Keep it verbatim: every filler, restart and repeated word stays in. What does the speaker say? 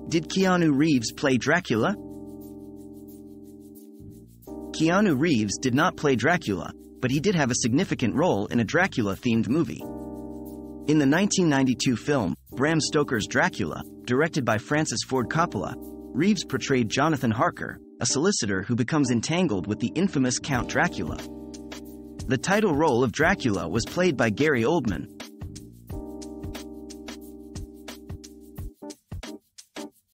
Did Keanu Reeves play Dracula? Keanu Reeves did not play Dracula, but he did have a significant role in a Dracula-themed movie. In the nineteen ninety-two film, Bram Stoker's Dracula, directed by Francis Ford Coppola, Reeves portrayed Jonathan Harker, a solicitor who becomes entangled with the infamous Count Dracula. The title role of Dracula was played by Gary Oldman,